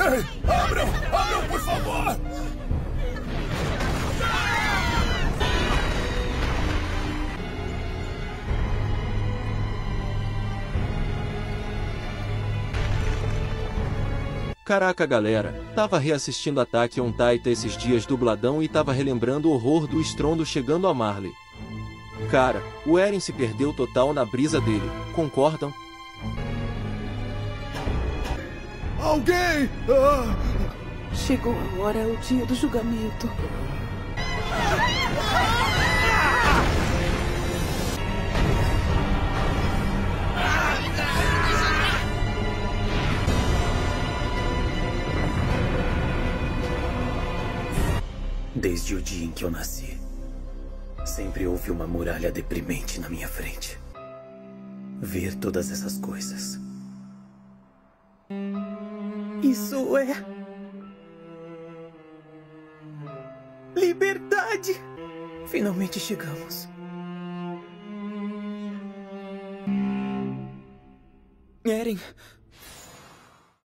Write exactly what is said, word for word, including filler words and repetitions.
Ei, abram! Abram, por favor! Caraca, galera, tava reassistindo Attack on Titan esses dias dubladão e tava relembrando o horror do estrondo chegando a Marley. Cara, o Eren se perdeu total na brisa dele, concordam? Alguém! Ah! Chegou a hora, é o dia do julgamento. Desde o dia em que eu nasci, sempre houve uma muralha deprimente na minha frente. Ver todas essas coisas. Isso é... liberdade! Finalmente chegamos. Eren...